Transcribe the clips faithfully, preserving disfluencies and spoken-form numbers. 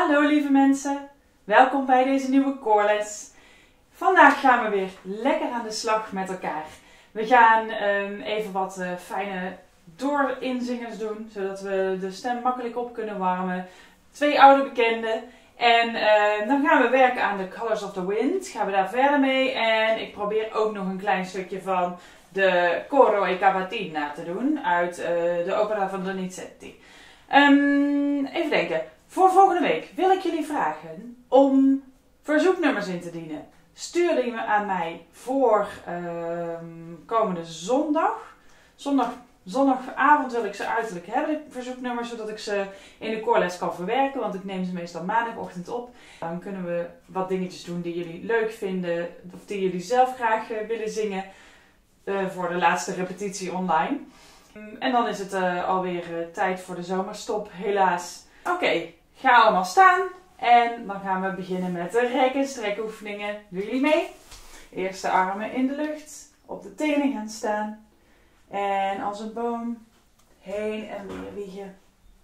Hallo lieve mensen, welkom bij deze nieuwe koorles. Vandaag gaan we weer lekker aan de slag met elkaar. We gaan um, even wat uh, fijne doorinzingers doen, zodat we de stem makkelijk op kunnen warmen. Twee oude bekenden. En uh, dan gaan we werken aan de Colors of the Wind. Gaan we daar verder mee. En ik probeer ook nog een klein stukje van de Coro e Cavatina te doen uit uh, de opera van Donizetti. Um, even denken. Voor volgende week wil ik jullie vragen om verzoeknummers in te dienen. Stuur die aan mij voor um, komende zondag. zondag. Zondagavond wil ik ze uiterlijk hebben, de verzoeknummers, zodat ik ze in de koorles kan verwerken. Want ik neem ze meestal maandagochtend op. Dan kunnen we wat dingetjes doen die jullie leuk vinden of die jullie zelf graag uh, willen zingen uh, voor de laatste repetitie online. Um, en dan is het uh, alweer uh, tijd voor de zomerstop, helaas. Oké. Okay. Ga allemaal staan en dan gaan we beginnen met de rek- en strekoefeningen. Doen jullie mee? Eerst de armen in de lucht, op de tenen gaan staan en als een boom heen en weer wiegen.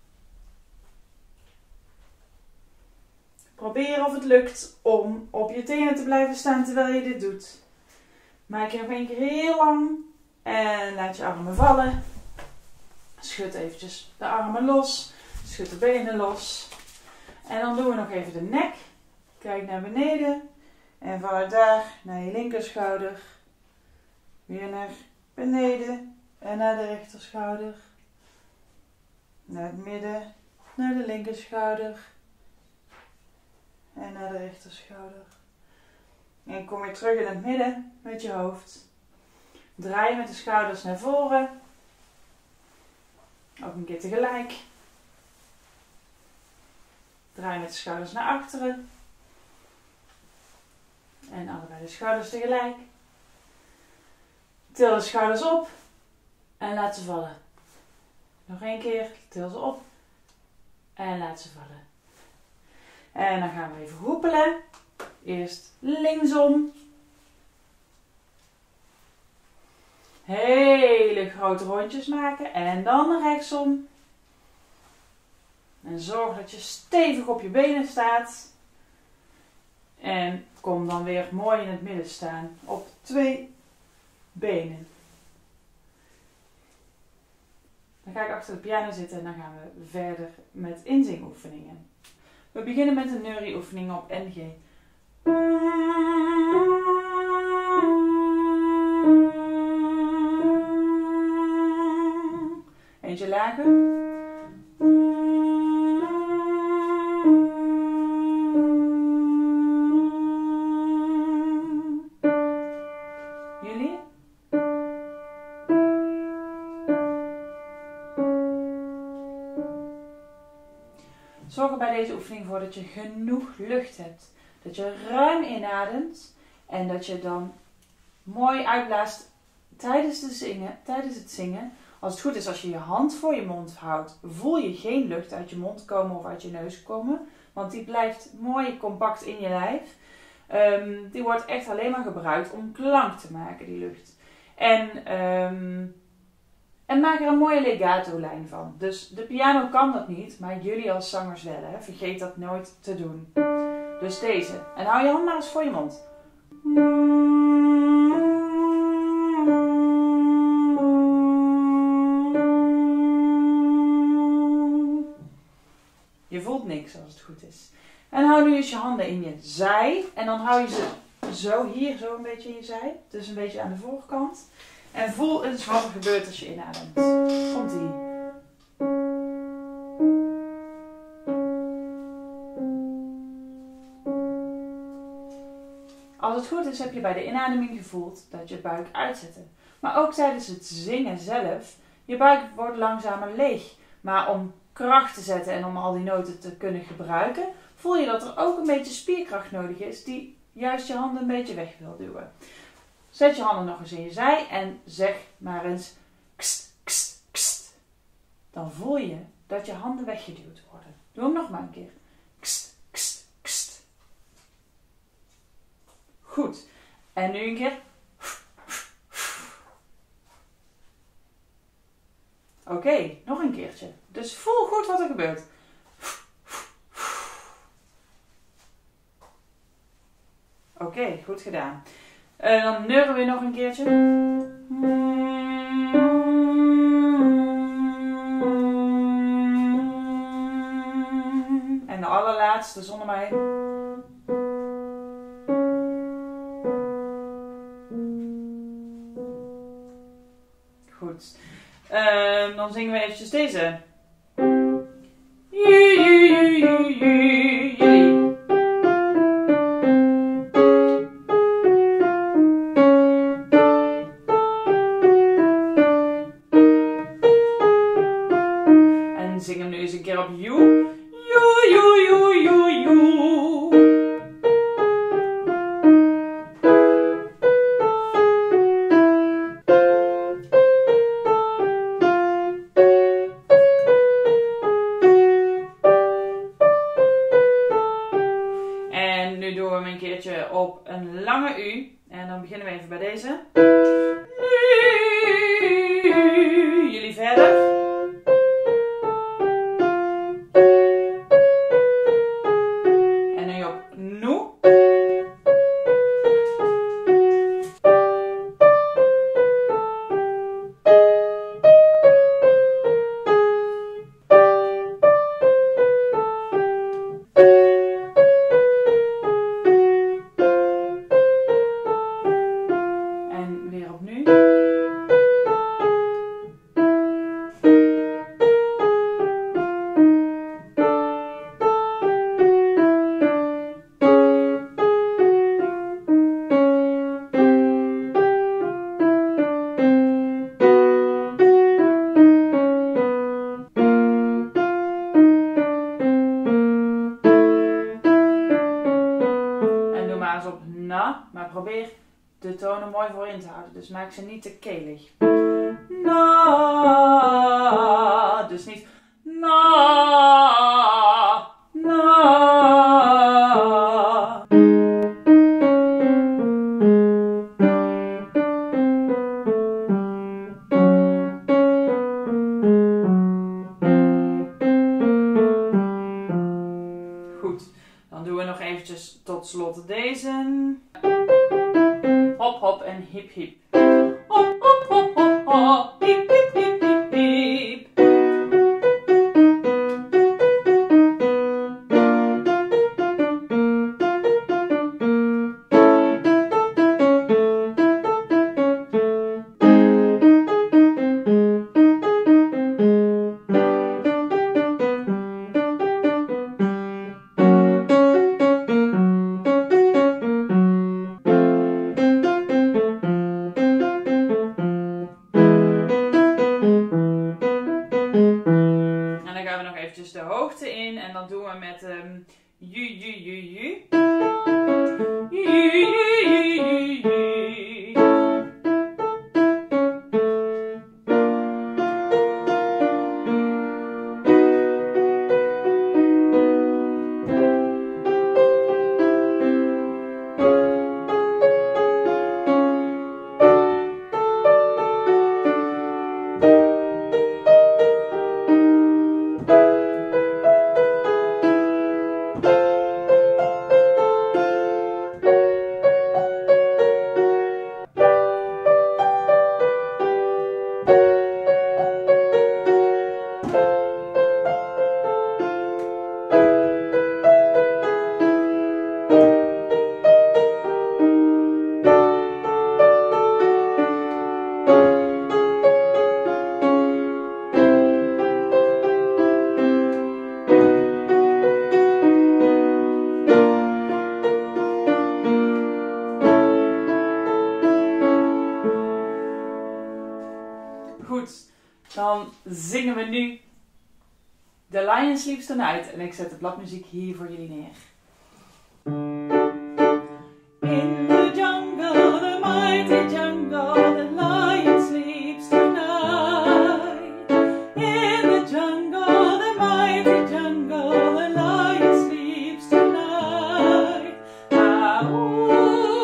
Probeer of het lukt om op je tenen te blijven staan terwijl je dit doet. Maak je nog één keer heel lang en laat je armen vallen. Schud eventjes de armen los, schud de benen los. En dan doen we nog even de nek. Kijk naar beneden. En vanuit daar naar je linkerschouder. Weer naar beneden. En naar de rechterschouder. Naar het midden. Naar de linkerschouder. En naar de rechterschouder. En kom weer terug in het midden met je hoofd. Draai met de schouders naar voren. Ook een keer tegelijk. Draai met de schouders naar achteren. En allebei de schouders tegelijk. Til de schouders op. En laat ze vallen. Nog één keer. Til ze op. En laat ze vallen. En dan gaan we even hoepelen. Eerst linksom. Hele grote rondjes maken. En dan rechtsom. En zorg dat je stevig op je benen staat. En kom dan weer mooi in het midden staan. Op twee benen. Dan ga ik achter de piano zitten en dan gaan we verder met inzingoefeningen. We beginnen met een neurieoefening op N G. Eentje lager. Zorg er bij deze oefening voor dat je genoeg lucht hebt. Dat je ruim inademt en dat je dan mooi uitblaast tijdens, de zingen, tijdens het zingen. Als het goed is, als je je hand voor je mond houdt, voel je geen lucht uit je mond komen of uit je neus komen. Want die blijft mooi compact in je lijf. Um, die wordt echt alleen maar gebruikt om klank te maken, die lucht. En... Um, En maak er een mooie legato-lijn van. Dus de piano kan dat niet, maar jullie als zangers wel. Hè? Vergeet dat nooit te doen. Dus deze. En hou je hand maar eens voor je mond. Je voelt niks als het goed is. En hou nu eens je handen in je zij. En dan hou je ze zo hier, zo een beetje in je zij. Dus een beetje aan de voorkant. En voel eens wat er gebeurt als je inademt. Komt-ie. Als het goed is, heb je bij de inademing gevoeld dat je buik uitzette. Maar ook tijdens het zingen zelf, je buik wordt langzamer leeg. Maar om kracht te zetten en om al die noten te kunnen gebruiken, voel je dat er ook een beetje spierkracht nodig is die juist je handen een beetje weg wil duwen. Zet je handen nog eens in je zij en zeg maar eens kst, kst, kst. Dan voel je dat je handen weggeduwd worden. Doe hem nog maar een keer. Kst, kst, kst. Goed. En nu een keer. Oké, okay, nog een keertje. Dus voel goed wat er gebeurt. Oké, okay, goed gedaan. Uh, dan neuren we nog een keertje. En de allerlaatste zonder mij. Goed. Uh, dan zingen we eventjes deze. En zing hem nu eens een keer op you. You, you, you, you, you. En nu doen we hem een keertje op een lange U. En dan beginnen we even bij deze. Nu. Jullie verder. En nu op nu. En weer op nu. Op na, maar probeer de tonen mooi voorin te houden. Dus maak ze niet te kelig. Na, dus niet na, na. Goed, dan doen we nog eventjes tot slot deze. Hop, hop en hip, hip. Hop, hop, hop, hop, hop. Hip, hip, hip, hip, hip. De hoogte in en dan doen we met um, ju, ju, ju, ju. Ju, ju, ju, ju, ju. Goed, dan zingen we nu The Lion Sleeps Tonight en ik zet de bladmuziek hier voor jullie neer. In the jungle, the mighty jungle, the lion sleeps tonight. In the jungle, the mighty jungle, the lion sleeps tonight. Ah, ooh,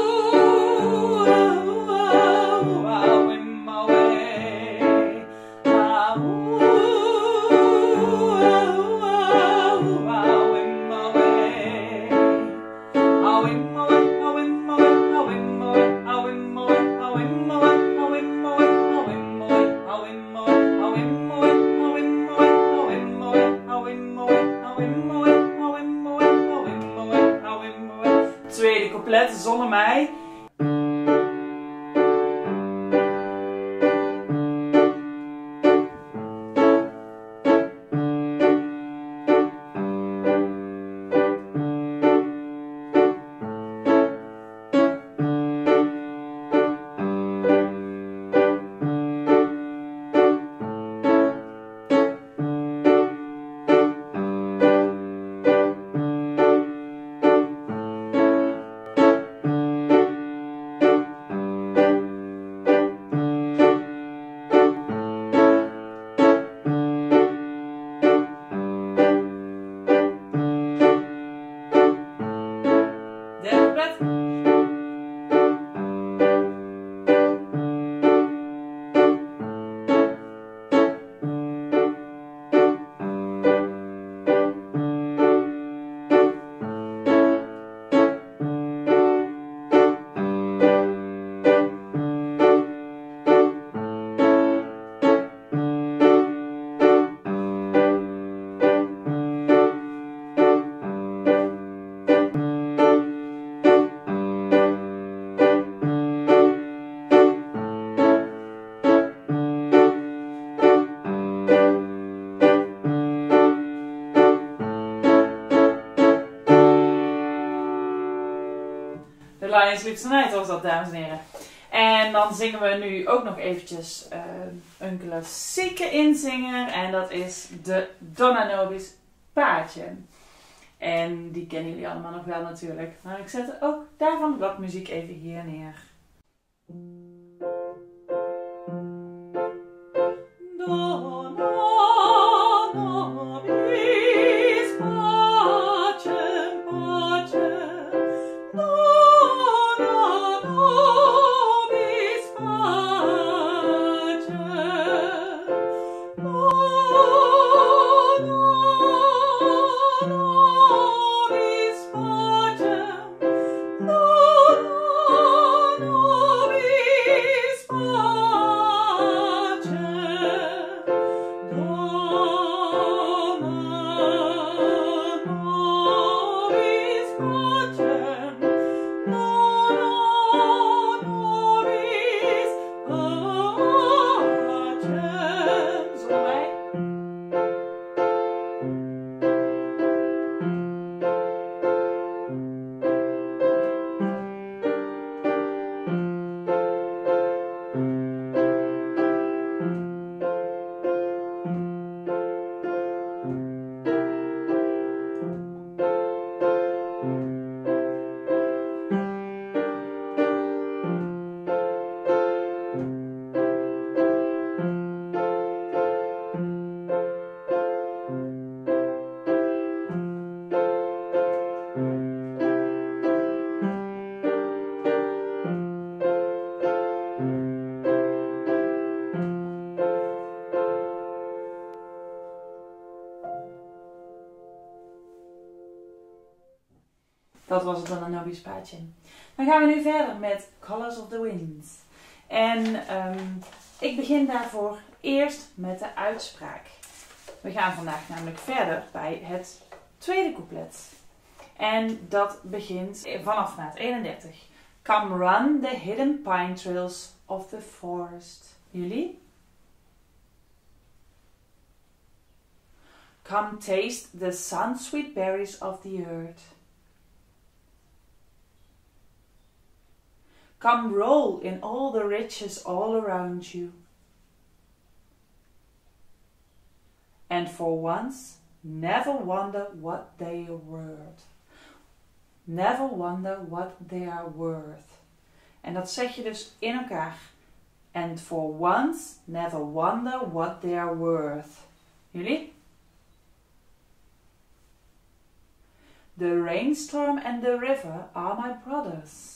ah, ooh, ah, ooh, ah, in my way. Ah, ooh, ah, ooh, ah, ooh, ah, in my way. Ah, in my way, ah, in my way. couplet zonder mij. The Lion Sleeps Tonight was dat, dames en heren. En dan zingen we nu ook nog eventjes uh, een klassieke inzinger. En dat is de Donna Nobis Pace. En die kennen jullie allemaal nog wel natuurlijk. Maar ik zet ook daarvan de bladmuziek even hier neer. Dat was het Donna Nobis Pace. Dan gaan we nu verder met Colors of the Wind. En um, ik begin daarvoor eerst met de uitspraak. We gaan vandaag namelijk verder bij het tweede couplet. En dat begint vanaf maat eenendertig. Come run the hidden pine trails of the forest. Jullie? Come taste the sun-sweet berries of the earth. Come roll in all the riches all around you. And for once, never wonder what they are worth. Never wonder what they are worth. En dat zeg je dus in elkaar. And for once, never wonder what they are worth. Jullie? The rainstorm and the river are my brothers.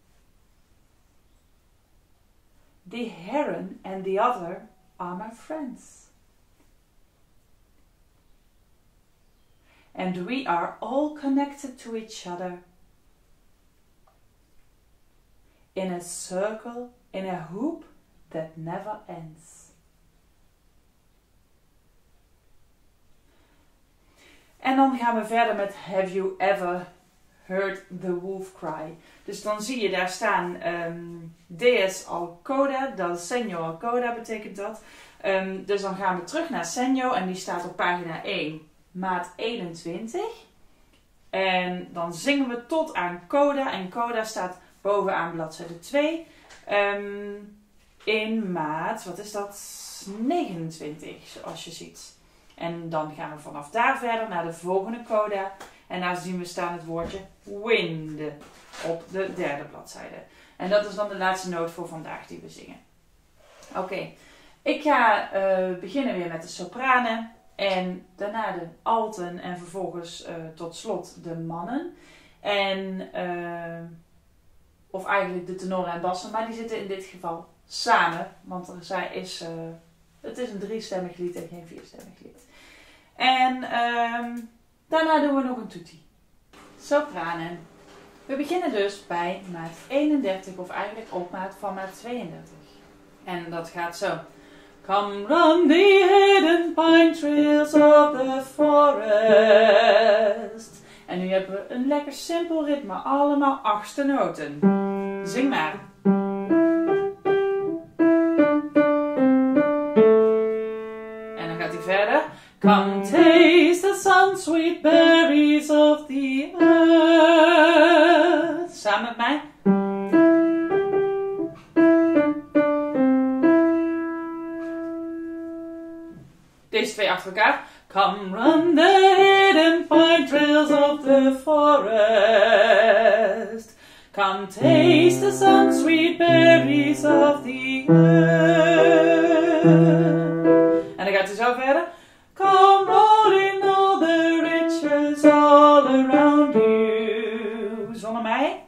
The heron and the otter are my friends. And we are all connected to each other in a circle, in a hoop that never ends. En dan gaan we verder met Have you ever heard the wolf cry. Dus dan zie je daar staan um, Deus al coda, dat Senyo al coda betekent dat. Um, dus dan gaan we terug naar Senyo en die staat op pagina één, maat eenentwintig. En dan zingen we tot aan coda en coda staat bovenaan bladzijde twee. Um, in maat, wat is dat? negenentwintig, zoals je ziet. En dan gaan we vanaf daar verder naar de volgende coda. En daar zien we staan het woordje wind op de derde bladzijde. En dat is dan de laatste noot voor vandaag die we zingen. Oké, okay. Ik ga uh, beginnen weer met de sopranen. En daarna de alten en vervolgens uh, tot slot de mannen. En, uh, of eigenlijk de tenoren en bassen, maar die zitten in dit geval samen. Want er is, uh, het is een driestemmig lied en geen vierstemmig lied. En uh, daarna doen we nog een tutti. Sopranen. We beginnen dus bij maat eenendertig of eigenlijk op maat van maat tweeëndertig. En dat gaat zo. Come run the hidden pine trails of the forest. En nu hebben we een lekker simpel ritme, allemaal achtste noten. Zing maar. En dan gaat hij verder. Come taste the sun sweet berries of the earth. Samen met mij. Deze twee achter elkaar. Come run the hidden pine trails of the forest. Come taste the sun sweet berries of the earth. En dan gaat hij zo verder. Come rolling all the riches all around you. Zonder mij.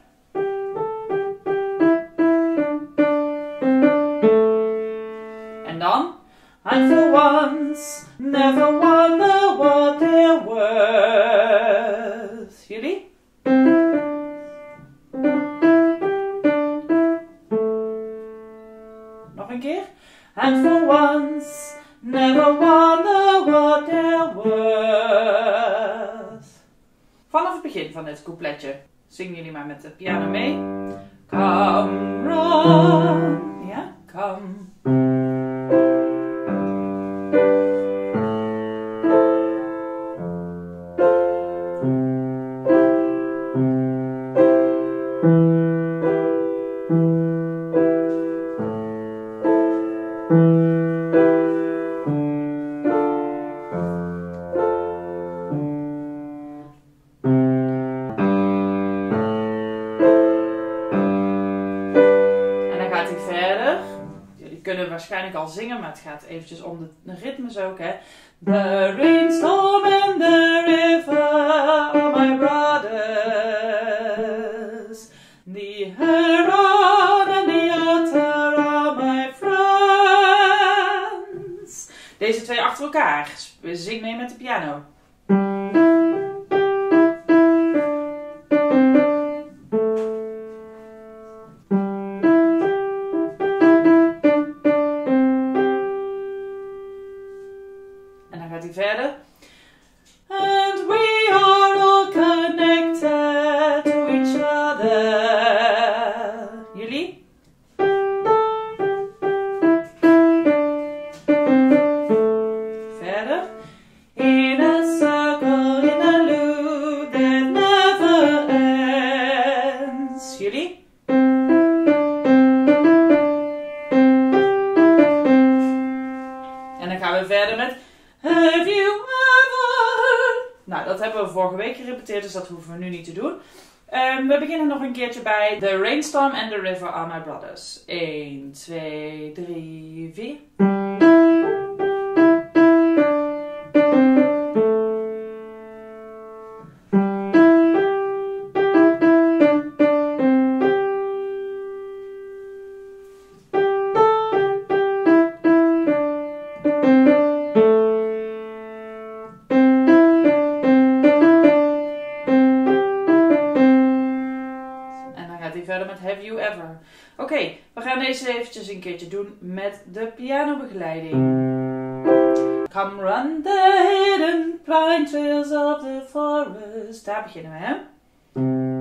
En dan. And for once, never wonder what they're worth. Jullie? Nog een keer. And for once, never wonder what they're worth. Vanaf het begin van dit coupletje zingen jullie maar met de piano mee. Come run. Ja, come. Waarschijnlijk al zingen, maar het gaat eventjes om de, de ritmes ook, hè. The rainstorm and the river are my brothers. The heron and the otter are my friends. Deze twee achter elkaar. Zing mee met de piano. Verder. And we are all connected to each other. Jullie? Verder. In a circle, in a loop that never ends. Jullie? En dan gaan we verder met Have you ever... Nou, dat hebben we vorige week gerepeteerd, dus dat hoeven we nu niet te doen. Um, we beginnen nog een keertje bij The Rainstorm and the River are my brothers. één, twee, drie, vier. Verder met Have You Ever. Oké, okay, we gaan deze eventjes een keertje doen met de pianobegeleiding. Come run the hidden pine trails of the forest. Daar beginnen we, hè?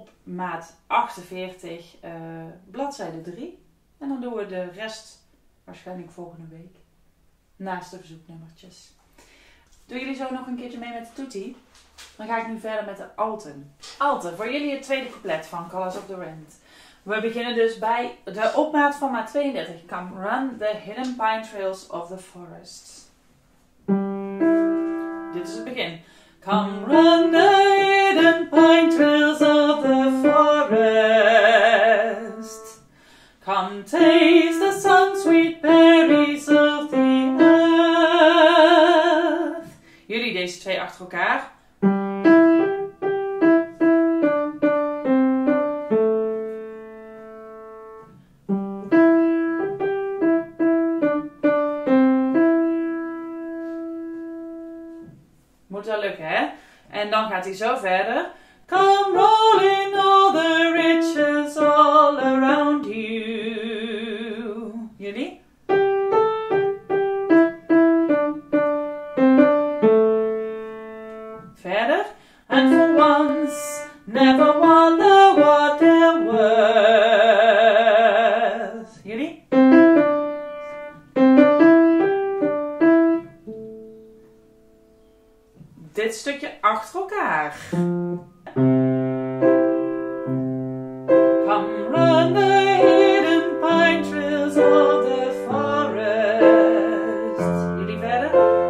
op maat achtenveertig, uh, bladzijde drie. En dan doen we de rest waarschijnlijk volgende week. Naast de verzoeknummertjes. Doen jullie zo nog een keertje mee met de toetie? Dan ga ik nu verder met de alten. Alten, voor jullie het tweede couplet van Colors of the Wind. We beginnen dus bij de opmaat van maat tweeëndertig. Come run the hidden pine trails of the forest. Dit is het begin. Come run the hidden pine trails of the forest. Come taste the sun sweet berries of the earth. Jullie deze twee achter elkaar. Moet wel lukken, hè? En dan gaat hij zo verder. Come rolling all the riches all around you. Jullie? Verder. And for once, never wonder what they're worth. Jullie? Dit stukje achter elkaar. Come run the hidden pine trails of the forest. Jullie verder?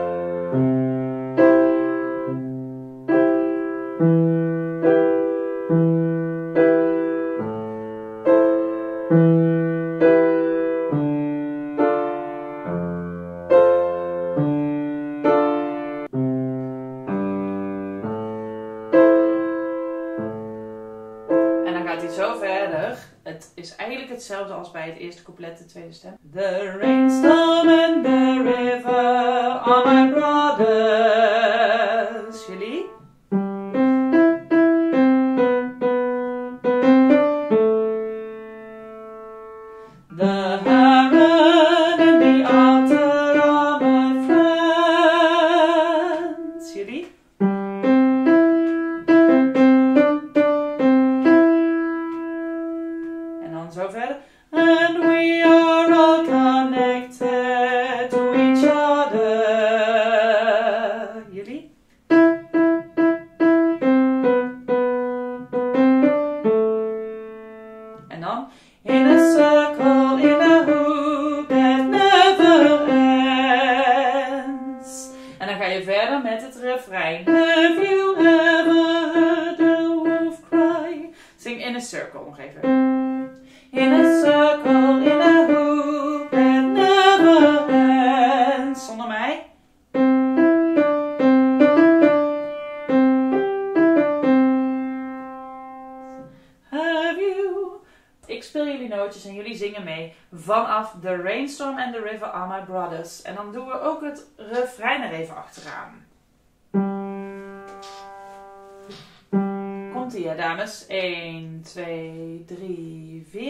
Zo verder. Het is eigenlijk hetzelfde als bij het eerste couplet, de tweede stem. The rainstorm and the river are my brothers. Jullie? The heron and the otter are my friends. Jullie? Zo verder. And we are all connected to each other. Jullie? En dan. In a circle, in a hoop that never ends. En dan ga je verder met het refrein. Have you ever heard a wolf cry? Zing in a circle nog even. In a circle, in a hoop that never ends. Zonder mij. Have you... Ik speel jullie nootjes en jullie zingen mee. Vanaf The Rainstorm and the River are my brothers. En dan doen we ook het refrein er even achteraan. Komt-ie, hè, dames? een, twee, drie, vier.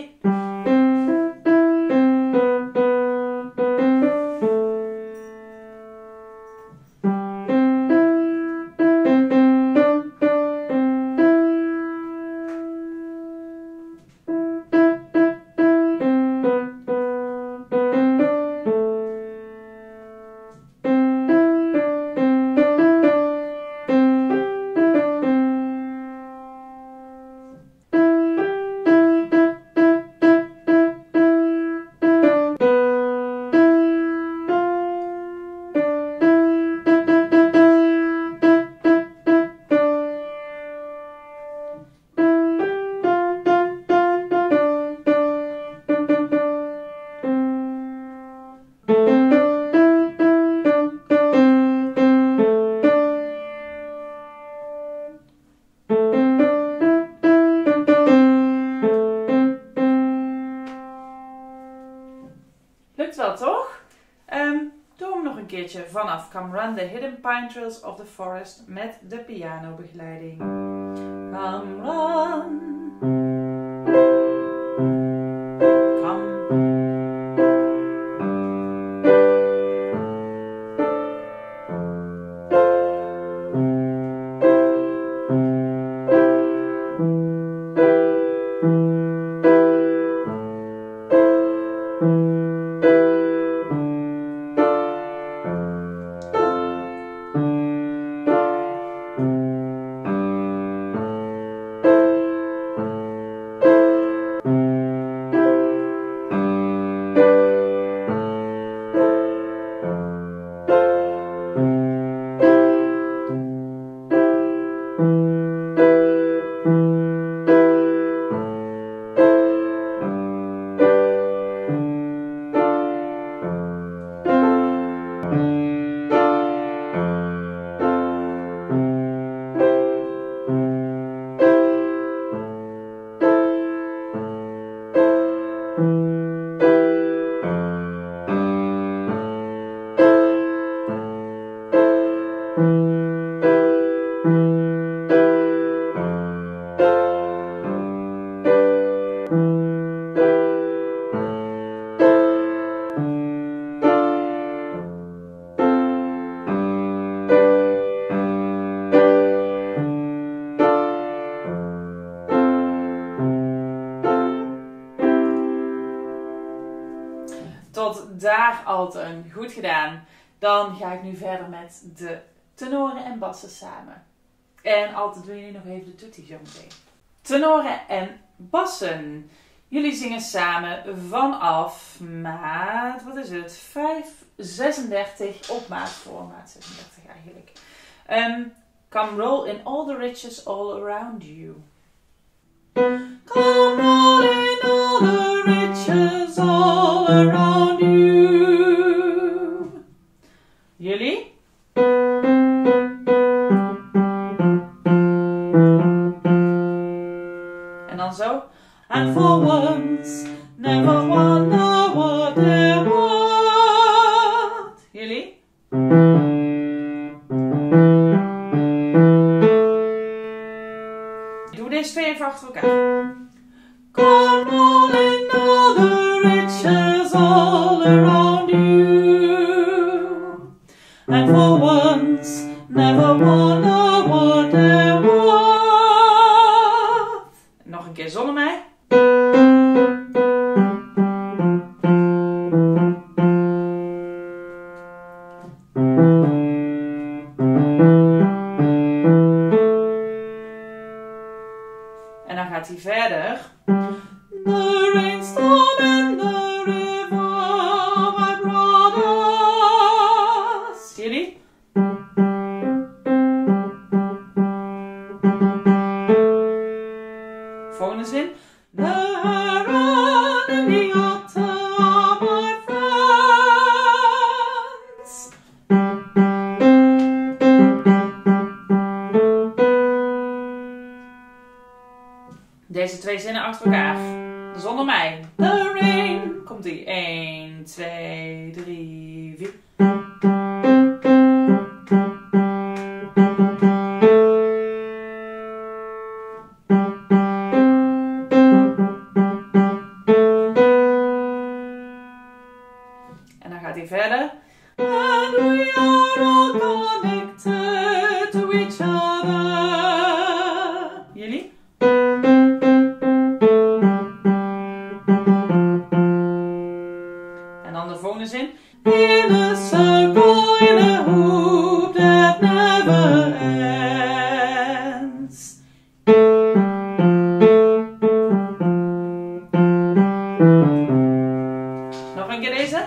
Lukt wel, toch? Um, doe hem nog een keertje vanaf Come Run the Hidden Pine Trails of the Forest met de pianobegeleiding. Come run. Come. Tot daar alten. Goed gedaan. Dan ga ik nu verder met de tenoren en bassen samen. En altijd doen jullie nog even de toetie zo meteen. Tenoren en bassen. Jullie zingen samen vanaf maat, wat is het? vijf zesendertig op maat voor maat zesendertig eigenlijk. Um, come roll in all the riches all around you. Come roll in all the riches all around you. Jullie? En dan zo. And for once, never wonder what there was. Jullie? Doe deze twee even achter elkaar. Come rolling all the riches all around you. And for once, never wonder what there was. Nog een keer zonder mij. En dan gaat hij verder. The rainstorm and the river, my brothers. Jullie? Volgende zin. The heron and the otter are my friends. Deze twee zinnen achter elkaar. Zonder mij. The rain. Komt ie. één, twee, drie, vier. En dan gaat hij verder. And we are all connected to each other. Jullie? En dan de volgende zin. In a circle, in a hoop that never ends. Nog een keer deze.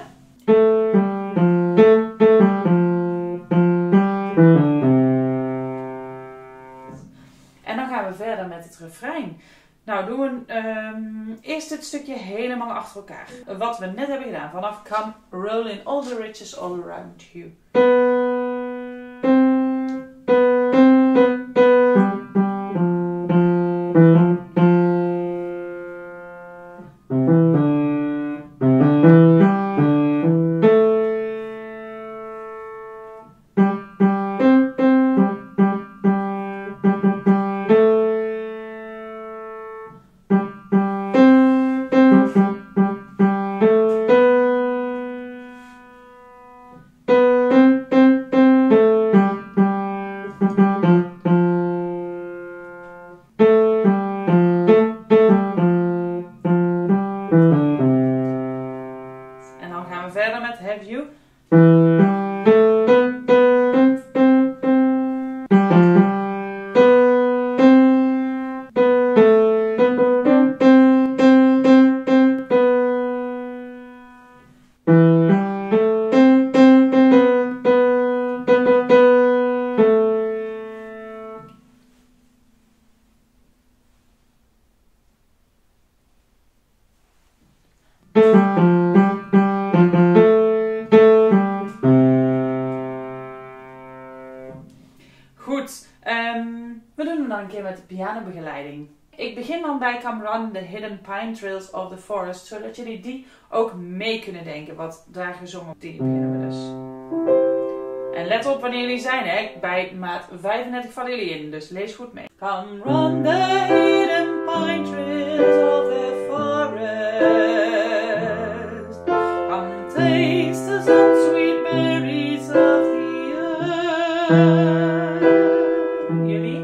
En dan gaan we verder met het refrein. Nou, doen we um, eerst dit stukje helemaal achter elkaar. Wat we net hebben gedaan. Vanaf come roll in all the riches all around you. En dan gaan we verder met have you. Goed, um, we doen hem dan een keer met de pianobegeleiding. Ik begin begin dan bij Come Run the Hidden Pine Trails of the Forest, zodat jullie die ook mee kunnen denken, wat daar gezongen wordt. Die beginnen we dus. En let op wanneer jullie zijn, hè? Bij maat vijfendertig vallen jullie in, dus lees goed mee. Come run the hidden pine trails of the forest. Come taste some sweet berries of the earth. Jullie?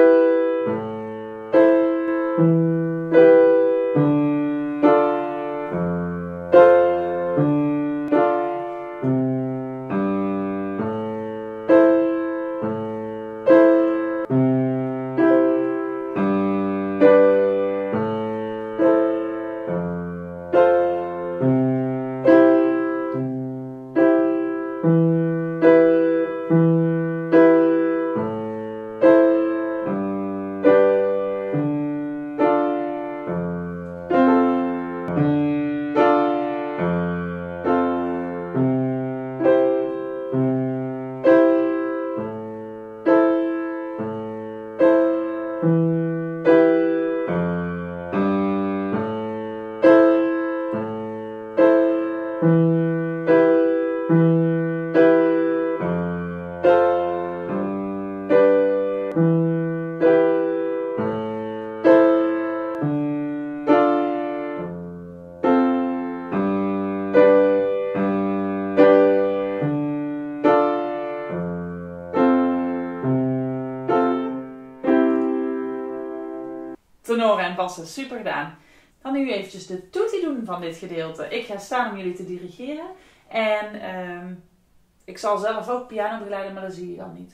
Tenoren en bassen, super gedaan. Dan nu eventjes de toetie doen van dit gedeelte. Ik ga staan om jullie te dirigeren. En uh, ik zal zelf ook piano begeleiden, maar dat zie je dan niet.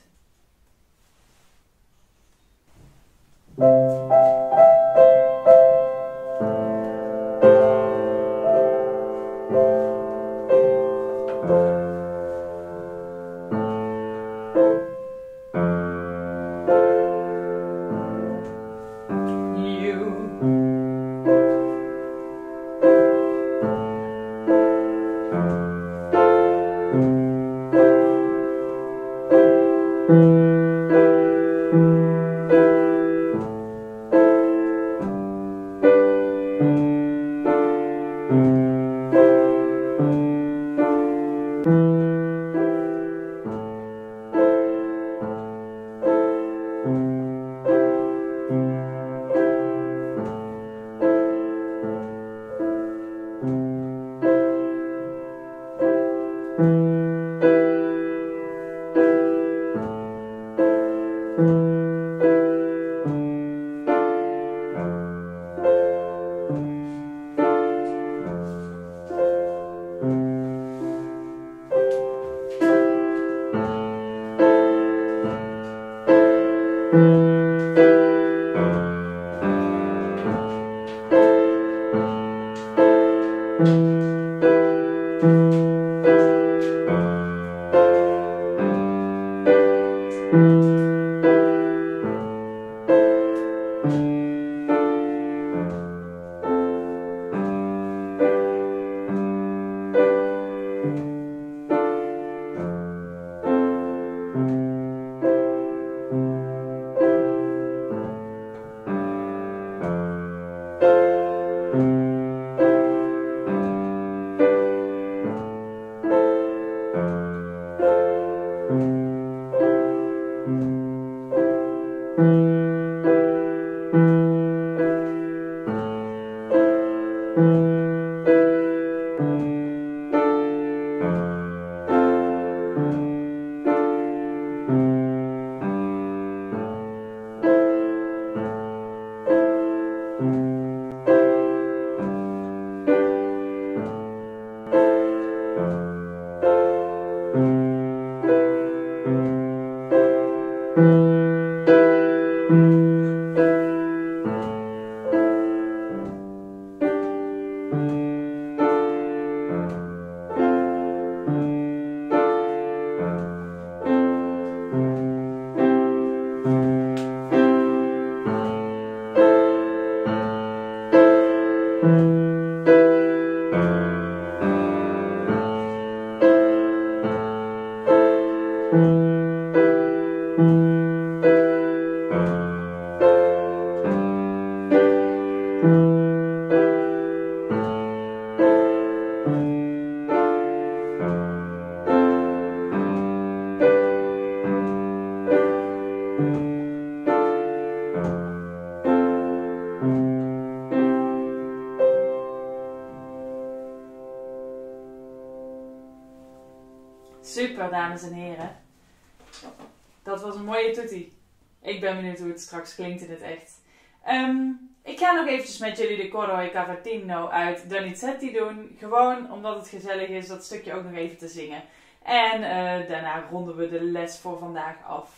Super, dames en heren. Dat was een mooie toetie. Ik ben benieuwd hoe het straks klinkt in het echt. Um, ik ga nog eventjes met jullie de Coro e Cavattino uit Donizetti doen. Gewoon omdat het gezellig is dat stukje ook nog even te zingen. En uh, daarna ronden we de les voor vandaag af.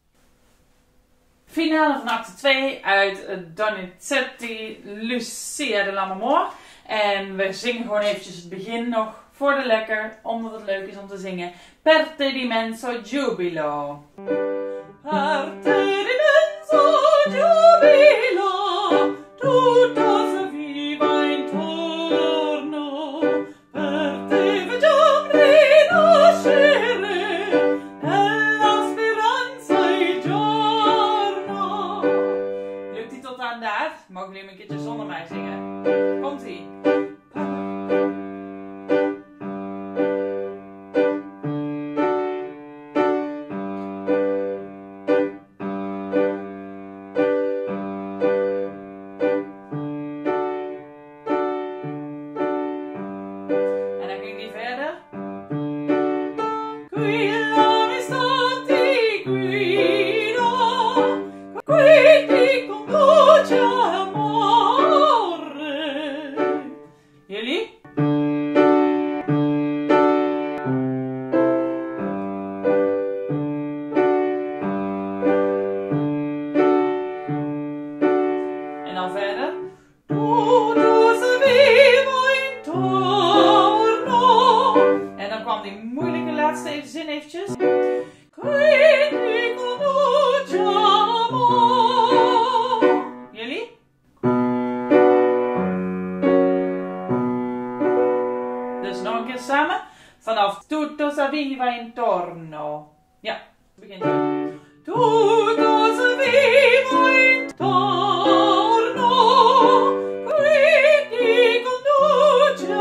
Finale van acte twee uit Donizetti, Lucia dell'Amore. En we zingen gewoon eventjes het begin nog voor de lekker, omdat het leuk is om te zingen. Per te d'immenso giubilo. Per te d'immenso giubilo, tutto si viva intorno. Per te vediam rinascere, nella speranza il giorno. Lukt die tot aan daar? Mogen jullie een keertje zonder mij zingen? Komt-ie. Samen vanaf tutto si viva intorno. Ja, begin je. Tutto si viva intorno, qui ti conduce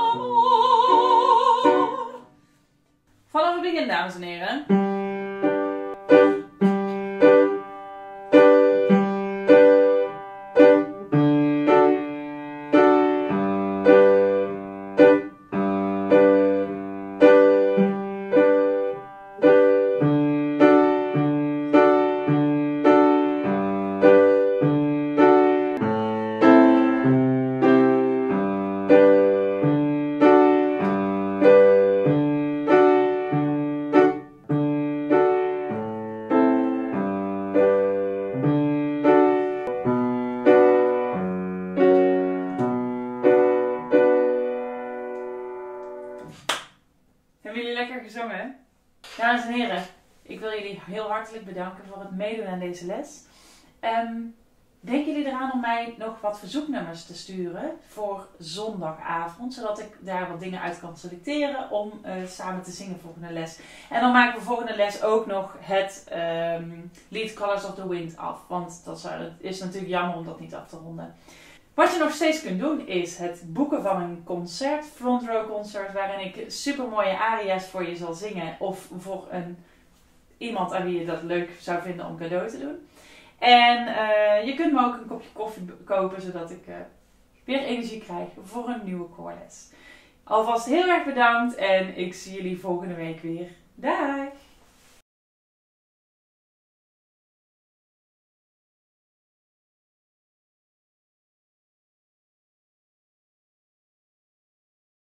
amor. Vanaf het begin, dames en heren. Hebben jullie lekker gezongen? Dames en heren, ik wil jullie heel hartelijk bedanken voor het meedoen aan deze les. Um, denken jullie eraan om mij nog wat verzoeknummers te sturen voor zondagavond, zodat ik daar wat dingen uit kan selecteren om uh, samen te zingen volgende les. En dan maken we volgende les ook nog het um, lied Colors of the Wind af, want dat is natuurlijk jammer om dat niet af te ronden. Wat je nog steeds kunt doen is het boeken van een concert, front row concert, waarin ik super mooie aria's voor je zal zingen. Of voor een, iemand aan wie je dat leuk zou vinden om cadeau te doen. En uh, je kunt me ook een kopje koffie kopen, zodat ik uh, weer energie krijg voor een nieuwe koorles. Alvast heel erg bedankt en ik zie jullie volgende week weer. Daag!